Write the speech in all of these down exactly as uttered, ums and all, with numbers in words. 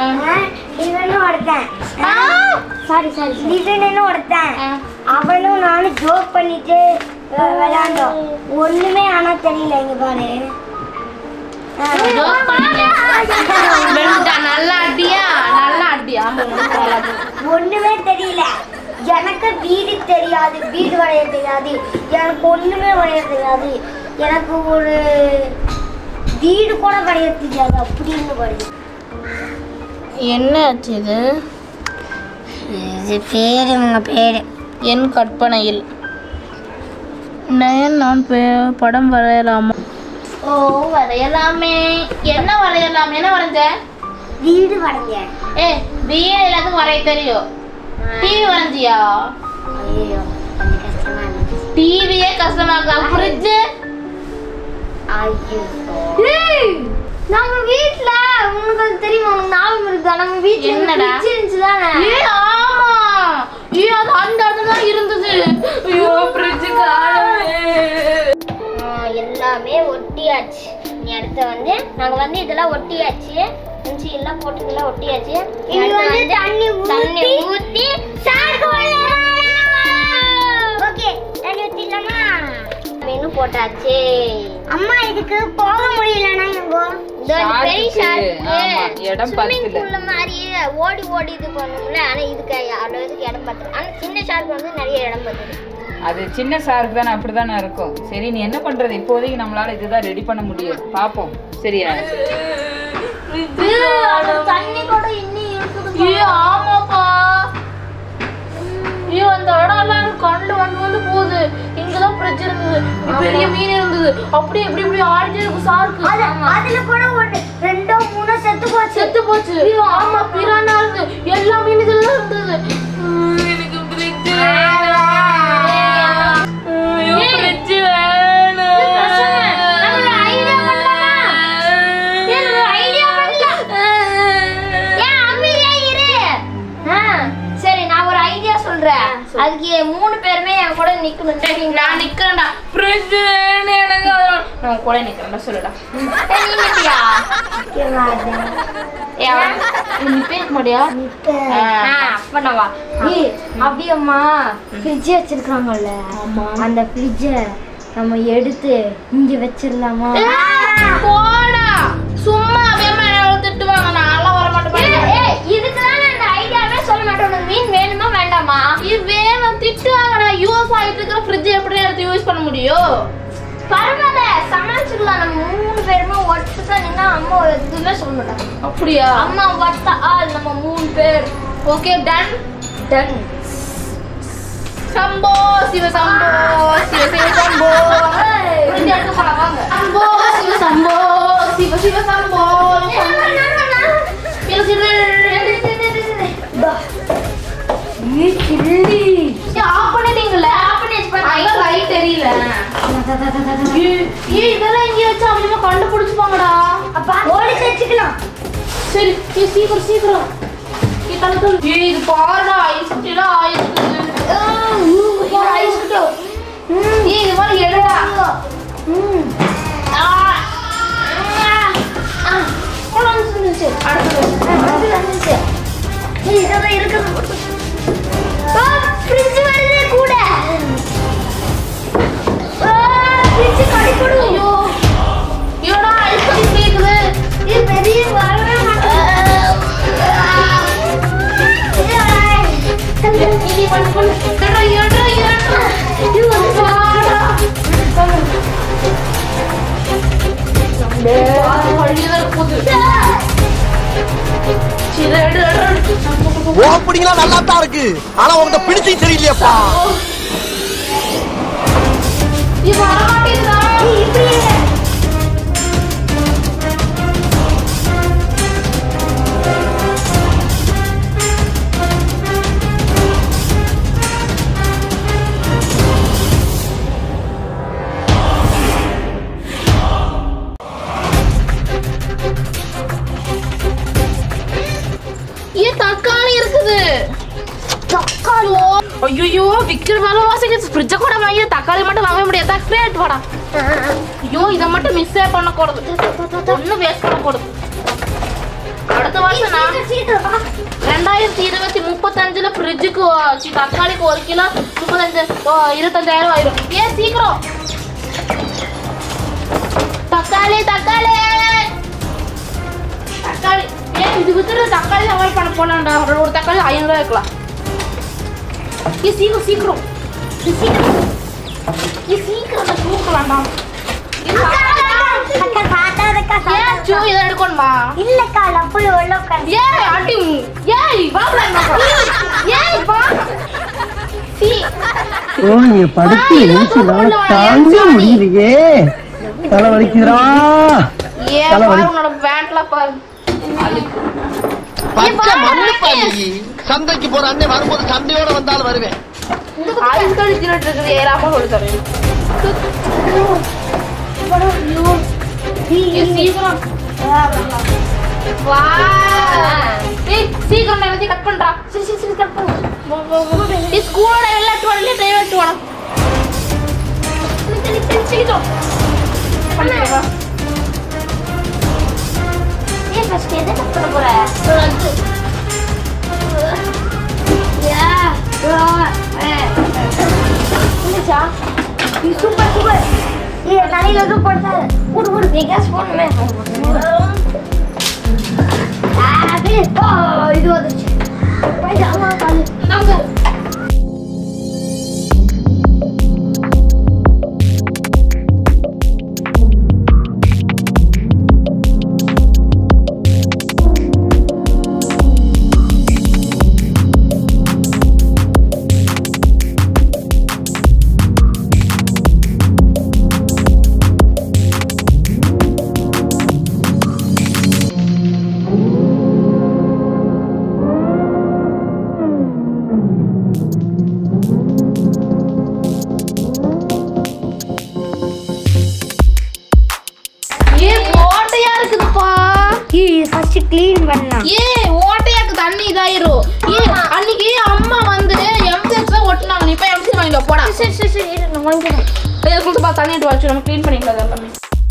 இவனும் ஒருத்தன் sorry sorry லிசனும் ஒருத்தன் அவனும் நானும் ஜோக் பண்ணிட்டு விளையாண்டோம். ஒண்ணுமே ஆனா தெரியல. இங்க பாரு நல்லா அடியா நல்லா அடியா ஒண்ணுமே தெரியல. எனக்கு வீடு தெரியாது, வீடு வரைய தெரியாது, எனக்கு ஒண்ணுமே வரைய தெரியாது, எனக்கு ஒரு வீடு கூட வரைய தெரியாது அப்படின்னு வரையும். என்ன ஆச்சு இது? இது பேரு உங்க பேரு என் கற்பனையில் நான் படம் வரையலாமா? ஓ வரையலாமே. என்ன வரையலாம்? என்ன வரைஞ்ச? வீடு வரைஞ்சேன். ஏ வீடு எல்லாத்துக்கும் வரைய தெரியும். டிவி வரைஞ்சியா? ஐயோ கொஞ்சம் கஷ்டமா இருந்துச்சு. டிவியே கஷ்டமா இருக்கா? ஃப்ரிட்ஜ்? ஐயோ நம்ம வீட்ல உங்களுக்கு தெரியுமா? உனக்கு ஞாபகம் இருக்கா? நம்ம வீட்ல என்னடா இருந்துச்சு தானே? ஏ ஆமா. ஏ அது அந்த இடத்துல தான் இருந்தது. ஐயோ ஃப்ரிட்ஜ் காணோமே. எல்லாமே ஒட்டியாச்சு. நீ அடுத்து வந்து நாங்க வந்து இதெல்லாம் ஒட்டியாச்சு. இஞ்சி எல்லாம் போட்டதெல்லாம் ஒட்டியாச்சு. இது வந்து தண்ணி தண்ணி ஊத்தி சார்க்கு ஓகே தண்ணி ஊத்திடலாமா? மெனு போட்டாச்சு. அம்மா இதுக்கு போக முடியலனா எங்கோ இந்த பெரிய ஷார்க்கு இடம் பத்தல. உள்ள மாதிரி ஓடி ஓடி இது பண்ணும்ல. ஆனா இதுக்கு அவ்வளவுக்கு இடம் பத்தல. ஆனா சின்ன ஷார்க்கு வந்து நிறைய இடம் பத்தல. அது சின்ன ஷார்க் தானே, அப்படிதானே இருக்கும். சரி நீ என்ன பண்றது? இப்போதைக்கு நம்மளால இதுதான் ரெடி பண்ண முடியும். பாப்போம் சரியா? தண்ணி கூட இன்னி இருக்குது. ஏ ஆமாப்பா. ஐயோ அந்த இடம்லாம் கண்ணுல வந்து வந்து போகுது. இங்கதான் ஃப்ரிட்ஜ் இருந்தது, பெரிய மீன் இருந்தது, அப்படியே எப்படி இப்படி ஆடிட்டே இருக்கும் ஷார்க்கு. அதுல கூட ஒரு ரெண்டோ மூணோ செத்து போச்சு. செத்து போச்சு. ஆமா பிரானா இருந்து எல்லா மீன்களும் இருந்தது. எனக்கு ஃப்ரிட்ஜ் வேணும். ஐயோ ஃப்ரிட்ஜ் வேணும். நம்ம ஐடியா பண்ணலாம். என்ன ஐடியா பண்ணலாம்? ஏன் அம்மியே இரு. சரி நான் ஒரு ஐடியா சொல்றேன். அதுக்கு மூணு பேருமே என் கூட நிக்கணும். சரிங்களா? நான் நிக்கிறேன்டா. ஃப்ரிட்ஜ் வேணும் எனக்கு. நான் கூட நிக்கிறேன்டா. சொல்லுடா. நீ நிப்பியா? நீ பேச மாட்டியா? அப்ப நான் வா. ஏய் அப்படியம்மா ஃப்ரிட்ஜ் வச்சிருக்காங்கல்ல, அந்த ஃப்ரிட்ஜ நம்ம எடுத்து இங்க வச்சிரலாமா? போடா சும்மா வேமா திட்டுவாங்க. நான் வர மாட்டேன். ஏய் இதுக்கு தான் அந்த ஐடியாவே சொல்ல மாட்டேன். உனக்கு மீன் வேணுமா வேண்டாமா? இது வேணும் திட்டுவாங்கடா. யூஸ் ஆயிட்டு இருக்கிற ஃப்ரிட்ஜ் எப்படி எடுத்து யூஸ் பண்ண முடியும்? பரவாயில்ல சமாளிச்சுக்கலாம். நம்ம மூணு பேருமே ஒட்டுக்கா நின்னா அம்மா எதுவுமே சொல்ல மாட்டாங்க. அப்படியா? அம்மா ஒட்டா ஆள் நம்ம மூணு பேர். Okay done done. Shambho Shiva Shambho Shiva Shiva Shambho. Fridge எடுத்து போலாம் வாங்க. சம்போ சிவ சம்போ சிவ சிவ சம்போ. இல்ல சிவ நீ கிள்ளி ஆஃப் பண்ணிட்டீங்களா? ஆஃப் பண்ணி வச்சு ஐ லைட் தெரியல. ஏய் இதெல்லாம் இங்க வச்சா அப்படியே கண்டுபிடிச்சுப்பாங்கடா. அப்பா ஓடி செஞ்சுக்கலாம். சரி ஏய் சீக்கிரம் சீக்கிரம் நீ தள்ளு. ஏய் இது பாருடா ஐஸ் கட்டில ஆயிருக்கு. பாரு ஐஸ் கட்டோ. ஏய் இது மாதிரி எடுடா. ம் ஆ ஆ போலாம் சொல்லுச்சு. அடுத்து அது வந்துச்சு. ஏய் இதெல்லாம் இருக்குது. ஆ ஃப்ரிட்ஜ் வருது கூட. ஃப்ரிட்ஜ் கடிக்குது. ஐயோ ஐயோடா ஐஸ் கட்டி கேக்குது. இது பெரிய வரவே மாட்டேங்குது. நீ பண்ணு பண்ணு. ஏடா ஏடா ஏடா. இது வந்து பாடா. டேய் வழியில போகுது. சில எடு எடு. ஓப்பனிங்ல நல்லா தான் இருக்கு. ஆனா உங்க பிடிச்சிங் சரியில்லையாப்பா. இது வர மாட்டேங்குதா? இப்படியே தக்காளி இருக்குது. தக்காளி ஐயோ விக்கிற விலைவாசிக்கு ஃப்ரிட்ஜை கூட வாங்கி தக்காளி மட்டும் வாங்க முடியாது. கிரேட் வாடா. ஐயோ இதை மட்டும் மிஸ்ஸே பண்ணக்கூடாது. ஒன்றும் வேஸ்ட் பண்ணக்கூடாது. அடுத்த வருஷம் நான் ரெண்டாயிரத்தி இருபத்தி முப்பத்தஞ்சுல ஃப்ரிட்ஜுக்கு தக்காளிக்கு ஒரு கிலோ முப்பத்தஞ்சு இருபத்தஞ்சாயிரம் ஆயிரும். ஏன் சீக்கிரம் தக்காளி தக்காளி தக்காளி ஏன் இது வித்துட்டு தக்காளி அவாய்ட் பண்ண போலாம்டா. ஒரு தக்காளி ஐநூறு ரூபாய் இருக்கலாம். ஏன் சீக்கிரம் சீக்கிரம் சீக்கிரம் ஏன் சீக்கிரம் தூக்கலாம்டா. இதை எடுக்கணுமா இல்லக்கா லப்புல உள்ள உட்கார்ந்து ஏய் அடி ஏய் வா ஏய் வா சி ஓ நீ படுத்து நீச்சல தாங்க முடியலையே. தலை வலிக்குதுடா. ஏய் பாரு உன்னோட பேண்ட்ல பாரு. பச்சை மண்ணு பாதி. சந்தைக்கு போற அண்ணே வரும்போது சண்டையோட வந்தாலும் வருவேன். ஐஸ் கடி தின்னுட்டு இருக்குது. ஏறாம சொல்லுறேன். சீக்கிரம் வா ஏய் சீக்கிரம் எல்லாத்தையும் கட் பண்றா. சரி சரி சரி கட் பண்ணு. நீ ஸ்கூலோட எல்லா டோல்ல டைவ் எடுத்து வா. சரி சரி சீக்கிரம் பண்ணு. ஏய் ஃபர்ஸ்ட் எதை கட் பண்ண போற? யா என்னச்சா நீ சூப்பர் சூப்பர். ஏய் தலையில வந்து போடுற ஒரு ஒரு வெகாஸ் போடுமே. ஆ அப்படியே ஓ இது வந்துச்சு. போய் அம்மா கால் நாங்க க்ளீன் பண்ணலாம். ஏய் ஓட்டையாக்கு தண்ணி இதாயிரும். ஏய் அன்னைக்கு அம்மா வந்து எம்சிஎக்ஸ் ஒட்டுனாங்க. நீ போய் எம்சி வாங்கிட்டு வா போடா. சரி சரி சரி இரு நான் வாங்குறேன். ஏய் குளிச்சு பா தண்ணி எடுத்து வச்சு நம்ம க்ளீன் பண்ணிக்கலாம் எல்லாமே.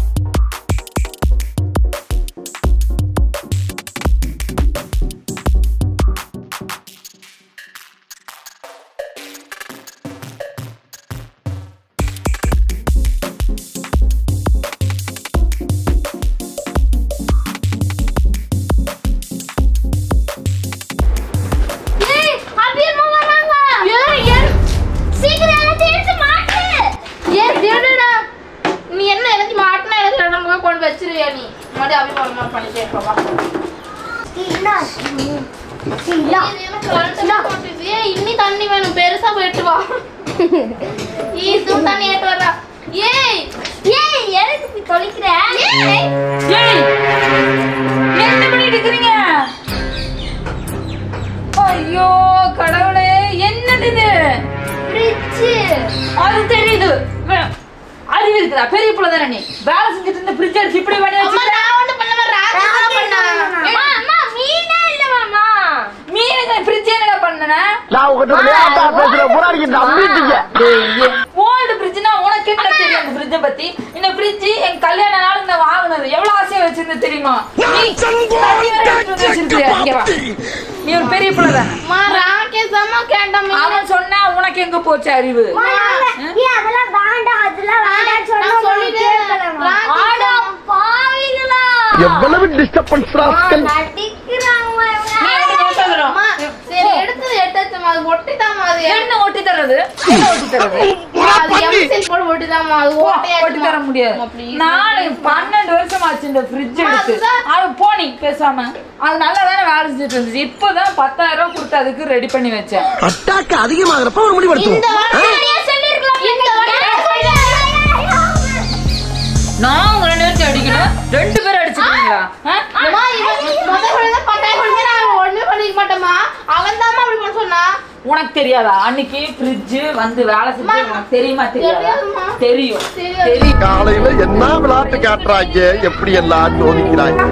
வச்சிருவியா நீ மறுபடியும் அபிமானமா பண்ணிட்டே இருக்கவா? இன்னி தண்ணி வேணும் பெருசா போயிட்டு வா. இதுவும் தண்ணி ஏட்டு வர்றா. ஏய் ஏய் எதுக்கு இப்படி தொலைக்கிற? ஏய் என்ன பண்ணிட்டு இருக்கீங்க? ஐயோ கடவுளே என்னது இது? ஃப்ரிட்ஜ். அது தெரியுது. அறிவு இருக்குதா? பெரிய புள்ள தானே நீ. வேலை செஞ்சுட்டு இருந்த ஃப்ரிட்ஜ் எடுத்து இப்படி பண்ணி அம்மா நான் ஒண்ணு பண்ணல ராஜா பண்ணா. அம்மா அம்மா மீனே இல்ல மாமா. மீனுங்க ஃப்ரிட்ஜ் என்னடா பண்ணனே? நான் உங்ககிட்ட விளையாட்டா பேசுற போறாங்க நம்பிட்டீங்க. ஓல்ட் ஃப்ரிட்ஜ்னா உனக்கு என்ன தெரியும் அந்த ஃப்ரிட்ஜ் பத்தி? இந்த ஃப்ரிட்ஜ் என் கல்யாண நாளுக்கு நான் வாங்குனது. எவ்வளவு ஆசையா வச்சிருந்தேன் தெரியுமா? நீ ஒரு பெரிய புள்ள தானே. மா ராகேஷ் அம்மா கேண்டாமே. அவன் சொன்னா உனக்கு எங்க போச்சு அறிவு? ஏ அதெல்லாம் வேண்டாம் அதெல்லாம் வேண்டாம் சொன்னா சொல்லிட்டேன். ஆடா பாவிங்களா. எவ்வளவு டிஸ்டர்பன்ஸ் ராஸ்கல். அடிக்குறாங்க அம்மா சரி எடுத்து எடுத்துமா அது ஒட்டிதாமா அது என்ன ஒட்டி தரது? என்ன ஒட்டி தரது? அது எம்சிஎல் போட ஒட்டிதாமா அது ஓட்டையா ஒட்டி தர முடியாது. நானு பன்னெண்டு வருஷம் ஆச்சு இந்த ஃப்ரிட்ஜ் எடுத்து. அது போனி பேசாம அது நல்லா தானே வேலை செஞ்சுட்டு இருந்துச்சு. இப்பதான் பத்தாயிரம் ரூபாய் கொடுத்து அதுக்கு ரெடி பண்ணி வச்சேன். அட்டாக்கு அதிகமாகறப்ப ஒரு முடிவு எடுத்து. இந்த வாரம் சொல்லிருக்கலாம். இந்த வாரம் நான் ரெண்டு பேரும் அடிக்கணும். ரெண்டு பேரும் அடிச்சிருக்கீங்களா? அம்மா இவன் முதல்ல பத்தாயிரம் கொடுத்து நான் ஒண்ணுமே பண்ணிக்க மாட்டேமா. அவன் தான் அப்படி பண்ண சொன்னா. உனக்கு தெரியாதா? அன்னைக்கு ஃப்ரிட்ஜ் வந்து வேலை செஞ்சு உனக்கு தெரியுமா? தெரியாதா? தெரியும் தெரியும். காலையில என்ன விளையாட்டு காட்டுறாங்க, எப்படி எல்லாம் சோதிக்கிறாங்க.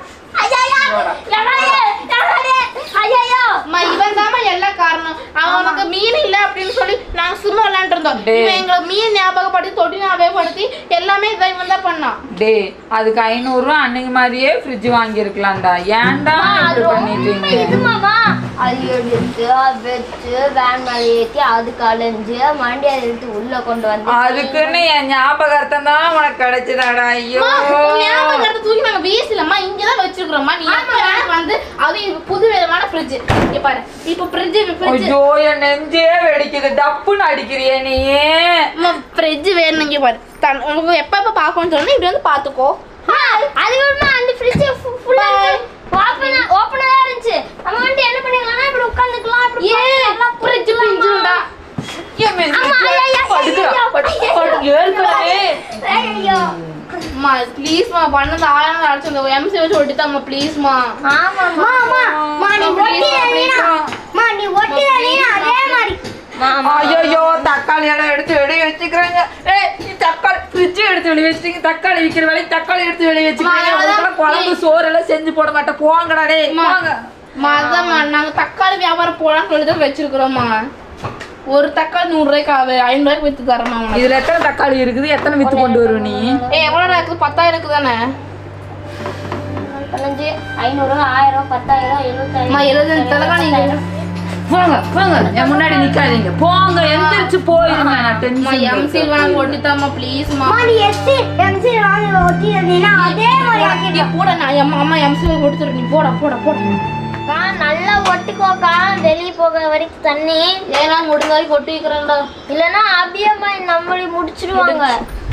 இவன் தான் எல்லாம் காரணம். அவனுக்கு மீன் இல்ல அப்படின்னு சொல்லி நான் சும்மா விளையாண்டு இருந்தோம். இவன் எங்களை மீன் ஞாபகப்படுத்தி தொட்டி ஞாபகப்படுத்தி எல்லாமே இதை இவன் தான் பண்ணான். டே அதுக்கு ஐநூறு ரூபா அன்னைக்கு மாதிரியே ஃப்ரிட்ஜ் வாங்கி இருக்கலாம்டா. ஏன்டா இப்படி பண்ணிட்டீங்க? இது மாமா அது எடுத்து வச்சு வேன் மேல ஏற்றி அதுக்கு அலைஞ்சு மண்டி அதை எடுத்து உள்ள கொண்டு வந்து அதுக்குன்னு என் ஞாபகார்த்தம் தான் உனக்கு கிடைச்சதாடா. ஐயோ ஞாபகத்தை தூக்கி நாங்க வீசலம்மா, இங்கதான் வச்சிருக்கிறோம்மா. நீ வந்து அது புது விதமான ஃப்ரிட்ஜ். இங்க பாரு இப்ப ஃப்ரிட்ஜ் ஐயோ என் நெஞ்சே வெடிக்குது. டப்புன்னு அடிக்கிறியே நீ. ஃப்ரிட்ஜ் வேணும். இங்க பாரு உங்களுக்கு எப்ப எப்ப பாக்கணும்னு சொன்னா இப்படி வந்து பாத்துக்கோ. அது விடமா அந்த ஃப்ரிட்ஜ் ஃபுல்லா ஓபன் ஓபனா இருந்துச்சு. நம்ம வந்து என்ன பண்ணிடலாம்னா இப்படி உட்கார்ந்துக்கலாம். இப்படி நல்லா ஃப்ரிட்ஜ் பிஞ்சுடா. ஏன் மெஸ் படுக்குறா படு ஏற்கனவே. ஐயோ அம்மா ப்ளீஸ் மா பண்ணது ஆளன அடிச்சு அந்த எம்சி வச்சு ஒட்டிட்டாம்மா ப்ளீஸ் மா. ஆமா மாமா மா நீ ஒட்டிடா மா நீ ஒட்டிடா அதே மாதிரி மாமா. ஐயோ தக்காளி எல்லாம் எடுத்து வெளியே வச்சுக்கிறாங்க. ஏய் நீ தக்காளி ஃப்ரிட்ஜ் எடுத்து வெளியே வச்சுங்க. தக்காளி விற்கிற வேலைக்கு தக்காளி எடுத்து வெளியே வச்சுக்கிறீங்க. குழம்பு சோறு எல்லாம் செஞ்சு போட மாட்டேன். போங்கடா டே போங்க. மாதம்மா நாங்க தக்காளி வியாபாரம் போலான்னு சொல்லி தான் வச்சிருக்கிறோம்மா. ஒரு தக்காளி நூறு ரூபாய்க்கு ஆகுது. ஐநூறு ரூபாய்க்கு வித்து தரமா? இதுல எத்தனை தக்காளி இருக்குது? எத்தனை வித்து கொண்டு வருவ நீ? ஏ எவ்வளவு இருக்குது? பத்தாயிரம் இருக்குதானே? பதினஞ்சு ஐநூறு ஆயிரம் பத்தாயிரம் எழுபத்தாயிரம் எழுபத்தஞ்சு தலகாணி. போங்க போங்க என் முன்னாடி நிக்காதீங்க. போங்க எந்திரிச்சு போயிருங்க. நான் டென்ஷன் எம்சி வாங்க ஒட்டிட்டாமா ப்ளீஸ் மா. நீ எஸ்சி எம்சி வாங்க ஒட்டிட்டீனா அதே மாதிரி ஆக்கிட்டு போட. நான் அம்மா எம்சி ஒட்டிட்டு நீ போடா போடா போடா. கா நல்லா ஒட்டிக்கோக்கா. வெளிய போக வரைக்கும் தண்ணி ஏனா முடிஞ்ச வரைக்கும் ஒட்டி வைக்கிறேன்டா. இல்லனா அபியம்மா நம்மளை முடிச்சிடுவாங்க.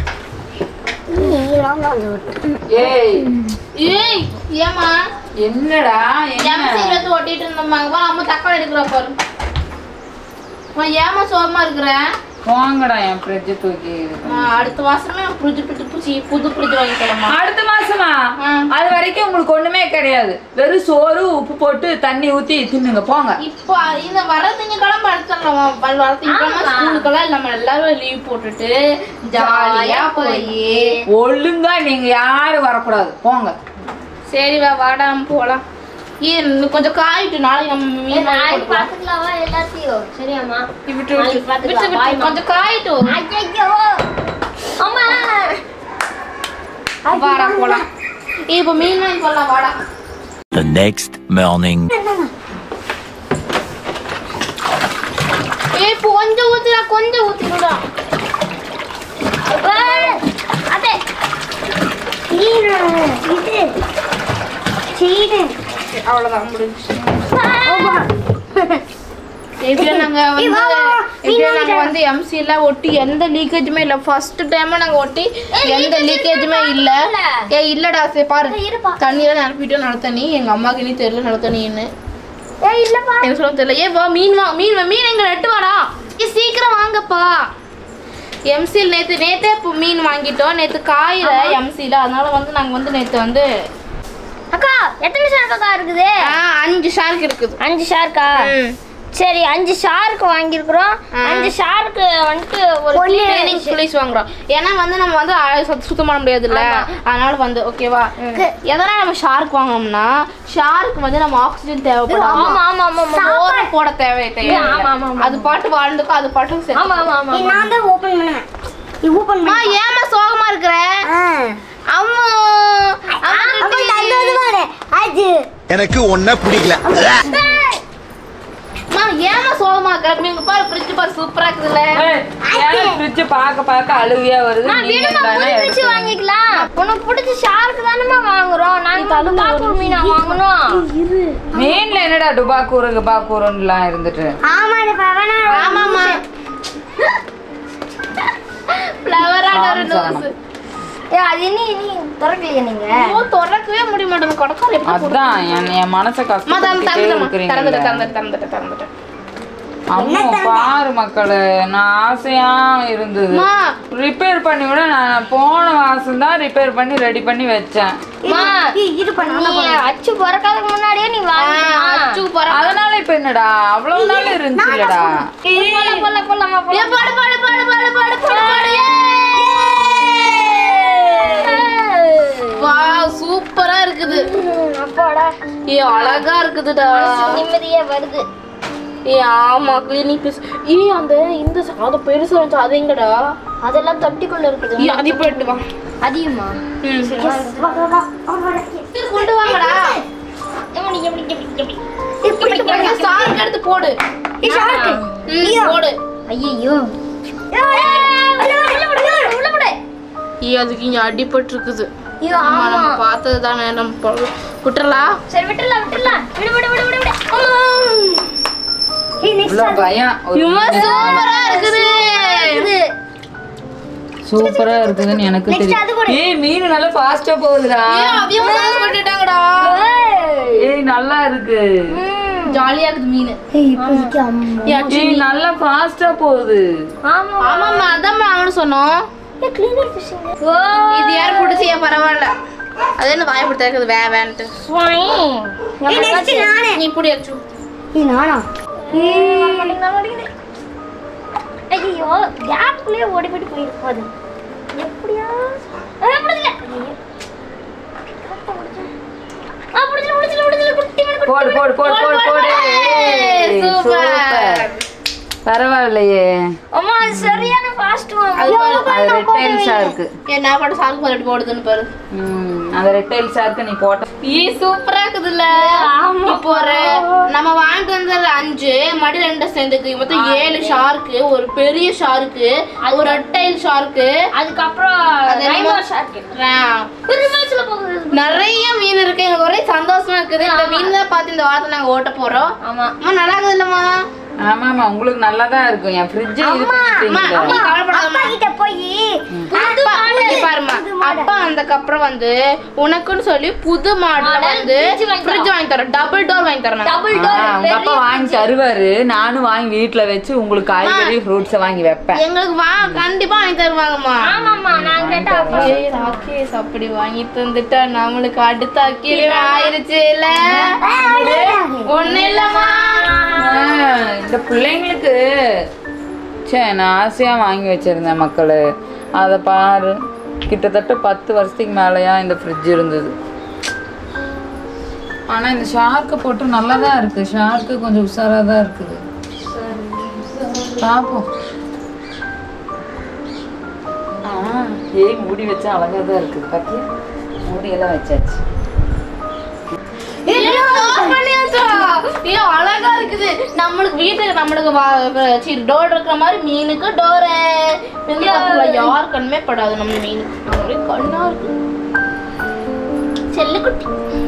ஏய் ஏய் ஏமா என்னடா எம்சி எடுத்து ஒட்டிட்டு இருந்தோம்மாங்க. வா அம்மா தக்காளி எடுக்குறா பாரு. நான் ஏமா சோகமா இருக்கிறேன்? போங்கடா என் ஃப்ரிட்ஜ் தூக்கி. அடுத்த மாசமே ஃப்ரிட்ஜ் பிட்டு புச்சி புது ஃப்ரிட்ஜ் வாங்கி தரமா? அடுத்த மாசமா? அது வரைக்கும் உங்களுக்கு ஒண்ணுமே கிடையாது. வெறும் சோறு உப்பு போட்டு தண்ணி ஊத்தி தின்னுங்க போங்க. இப்போ இந்த வர திங்கக்கிழமை அடுத்தலாம். வர திங்கக்கிழமை ஸ்கூலுக்கெல்லாம் நம்ம எல்லாரும் லீவ் போட்டுட்டு ஜாலியா போய் ஒழுங்கா நீங்க யாரும் வரக்கூடாது போங்க. சரி வா வாடாம போலாம். இன்னும் கொஞ்சம் காயிட்டு நாளைக்கு நம்ம மீன் நாளைக்கு பாத்துக்கலாமா எல்லாத்தையும்? சரியாம்மா விட்டு விட்டு விட்டு விட்டு கொஞ்சம் காயிட்டு. ஐயோ அம்மா வாடா போலாம். இப்போ மீன் வாங்கி போலாம் வாடா. The next morning. ஏய் கொஞ்சம் ஊத்துடா கொஞ்சம் ஊத்திடுடா. அதே இது சீடு அவ்வளவுதான் முடிஞ்சு. எப்படியா நாங்க வந்து எப்படியா நாங்க வந்து எம்சி எல்லாம் ஒட்டி எந்த லீக்கேஜுமே இல்ல. ஃபர்ஸ்ட் டைம் நாங்க ஒட்டி எந்த லீக்கேஜுமே இல்ல. ஏ இல்லடா சே பாரு தண்ணியெல்லாம் நிரப்பிட்டோம். நல்ல தண்ணி எங்க அம்மாக்கு இனி தெரியல நல்ல தண்ணின்னு. ஏ இல்லப்பா எனக்கு சொல்ல தெரியல. ஏ வா மீன் வா மீன் மீன் எங்க நட்டு வாடா. ஏ சீக்கிரம் வாங்கப்பா. எம்சியில் நேற்று நேற்றே இப்போ மீன் வாங்கிட்டோம். நேற்று காயில எம்சியில் அதனால வந்து நாங்கள் வந்து நேற்று வந்து அக்கா எத்தனை ஷார்க்கா இருக்குது? அஞ்சு ஷார்க் இருக்குது. அஞ்சு ஷார்க்கா? சரி அஞ்சு ஷார்க் வாங்கியிருக்கிறோம். அஞ்சு ஷார்க்கு வந்துட்டு ஒரு கிளீனிங் ப்ளீஸ் வாங்குறோம். ஏன்னா வந்து நம்ம வந்து சுத்தம் பண்ண முடியாதுல்ல. அதனால வந்து ஓகேவா எதனா நம்ம ஷார்க் வாங்கணும்னா ஷார்க் வந்து நம்ம ஆக்சிஜன் தேவைப்படும். ஆமா ஆமா ஆமா ஓர போட தேவை தேவை. ஆமா ஆமா அது பாட்டு வாழ்ந்துக்கும் அது பாட்டு சரி. ஆமா ஆமா ஆமா நான் தான் ஓபன் பண்ணேன். நீ ஓபன் பண்ணு. ஏமா சோகமா இருக்கற? அம்மா அப்ப நல்லது பாரு. அது எனக்கு ஒண்ணே பிடிக்கல. மா ஏமா சோகமா இருக்கற? நீங்க பாரு ஃப்ரிட்ஜ் பாரு சூப்பரா இருக்குதுல. ஏன் ஃப்ரிட்ஜ் பாக்க பாக்க அழுவியா வருது. நான் வீடுமா புது ஃப்ரிட்ஜ் வாங்கிக்கலாம். உனக்கு பிடிச்ச ஷார்க் தானமா வாங்குறோம். நாங்க டுபாக்கூர் மீனா வாங்குறோம். மீன்ல என்னடா டுபாக்கூர் டுபாக்கூர்லாம் இருந்துட்டு? ஆமாடா பவனா. ஆமாமா ஃப்ளவரான ஒரு நோஸ். ஏ அது நீ நீ திறக்கலையா நீங்க? ஓ திறக்கவே முடிய மாட்டேங்குது. கடக்கார எப்படி அதான் என் மனச கஷ்டப்படுத்திட்டே இருக்கீங்க. தரந்துட்ட தரந்துட்ட தரந்துட்ட தரந்துட்ட. அம்மா பாரு மக்களே நான் ஆசையா இருந்தது ரிப்பேர் பண்ணி விட. நான் போன மாசம் தான் ரிப்பேர் பண்ணி ரெடி பண்ணி வச்சேன். இது பண்ணி அச்சு பொறக்காதக்கு முன்னாடியே நீ வாங்க. அச்சு பொற அதனால இப்ப என்னடா அவ்வளவு நாள் இருந்துச்சுலடா. போல போல போலாமா போல. பாடு பாடு பாடு பாடு பாடு பாடு. வாவ் சூப்பரா இருக்குது. அப்பாடா ஏ அழகா இருக்குதுடா. நிம்மதியா வருது. ஏ ஆமா கிளினிக் பீஸ். ஏ அந்த இந்த அது பெருசா இருந்துச்சு அது எங்கடா? அதெல்லாம் தொட்டிக்குள்ள இருக்குது. ஏ அது போயிட்டு வா. அதிகமா கொண்டு வாங்கடா. எப்படி எப்படி எப்படி எப்படி இப்படி போய் சாருக்கு எடுத்து போடு. ஏ சாருக்கு போடு. ஐயோ உள்ள போடு. ஏ அதுக்கு இங்க அடிபட்டு இருக்குது. ஐயோ ஆமா ஆமா நம்ம பார்த்தது தானே. நம்ம விட்டுறலாம். சரி விட்டுறலாம் விட்டுறலாம் விடு விடு விடு விடு விடு. ஏய் இவ்வளோ நெக்ஸ்ட் பயம் ஒரு இம்மா சூப்பரா இருக்குது. இது சூப்பரா இருக்குதுன்னு எனக்கு நெக்ஸ்ட் அது தெரியும். போடு. ஏய் மீன் நல்லா ஃபாஸ்டா போகுதுடா. ஏ அவியமா சாஸ் போட்டுட்டாங்கடா. ஏய் நல்லா இருக்கு. ஜாலியா இருக்குது மீன். ஏய் இப்போதைக்கு அம்மா ஏய் நல்லா ஃபாஸ்டா போகுது. ஆமா ஆமாம்மா அதான் அவனு சொன்னோம். ஏ கிளீனர் ஃபிஷிங். ஓ இது யார் பிடிச்சியா பரவாயில்ல. அது என்ன வாய் பிடிச்சா இருக்குது வே வேன்ட்டு. ஸ்வாய். ஏய் நெக்ஸ்ட் நானே. நீ இப்படி அச்சு. ஏய் நானா? ஏய் மாட்டீங்க மாட்டீங்க. ஐயோ கேப்லயே ஓடி போய் போயிருக்கு அது. எப்படியா? ஏய் முடியல. ஆ முடியல முடியல முடியல குட்டி மணி குட்டி. போடு போடு போடு போடு போடு. ஏய், சூப்பர். பரவாயில்லையே. அம்மா அது சரியான ஃபாஸ்ட் அது பாரு, அது ரெட்டைல்ஸா இருக்கு. ஏன் நான் பாட்டு சாக்கு பாட்டு போடுதுன்னு பாரு. ம் அந்த ரெட்டைல்ஸா இருக்கு நீ போட்ட. ஈ சூப்பரா இருக்குதுல்ல. இப்போ ஒரு நம்ம வாங்கிட்டு வந்தது அஞ்சு மடி ரெண்டு சேர்ந்துக்கு மொத்தம் ஏழு ஷார்க்கு, ஒரு பெரிய ஷார்க்கு, ஒரு ரெட்டைல் ஷார்க்கு, அதுக்கப்புறம் அது ரைனோ என்னமோ- ஷார்க். ஆ. ரிவர்ஸ்ல போகுது. நிறைய மீன் இருக்கு. எங்களுக்கு ஒரே சந்தோஷமா இருக்குது. இந்த மீன் தான் பார்த்து இந்த வாரத்தை நாங்க ஓட்ட போறோம். ஆமா அம்மா நல்லா இருக்குது இல்லம்மா? ஆமாமா உங்களுக்கு நல்லா தான் இருக்கும். என் ஃப்ரிட்ஜ் இது அம்மா, பண்ணிட்டீங்க. அம்மா, கவலைப்படாதம்மா. அப்பா கிட்ட போய் அப்பா, இங்க பாரும்மா. அப்பா வந்ததுக்கப்புறம் வந்து உனக்குன்னு சொல்லி புது மாடல Model வந்து fridge வாங்கி ஃப்ரிட்ஜ் வாங்கி தரேன். டபுள் டோர் வாங்கி தரேன் நான். டபுள் ஆ, டோர் உங்க அப்பா வாங்கி தருவாரு. நானும் வாங்கி வீட்ல வச்சு உங்களுக்கு காய்கறி ஃப்ரூட்ஸ் வாங்கி வைப்பேன். எங்களுக்கு வா கண்டிப்பா வாங்கி தருவாங்கம்மா. ஆமாமா நான் கேட்டா அப்பா ஏய், ராகேஷ் அப்படி வாங்கி தந்துட்டா நம்மளுக்கு அடுத்த அக்கீழே ஆயிருச்சு இல்ல? ஒண்ணு இல்லம்மா. ஆ, இந்த பிள்ளைங்களுக்கு சே நான் ஆசையா வாங்கி வச்சிருந்தேன் மக்களே. அதை பாரு கிட்டத்தட்ட பத்து வருஷத்துக்கு மேலயா இந்த ஃப்ரிட்ஜ் இருந்தது. ஆனா இந்த ஷார்க்கு போட்டு நல்லா தான் இருக்கு. ஷார்க்கு கொஞ்சம் உஷாரா தான் இருக்குது. பாப்போம். ஆ ஏய் மூடி வச்சா அழகா தான் இருக்குது. பாத்தியா மூடி எல்லாம் வச்சாச்சு. அழகா இருக்குது. நம்மளுக்கு வீட்டுக்கு நம்மளுக்கு டோர் இருக்கிற மாதிரி மீனுக்கு டோரு யார் கண்ணுமே படாது. நம்ம மீன் கண்ணா இருக்கு. செல்லு குட்டி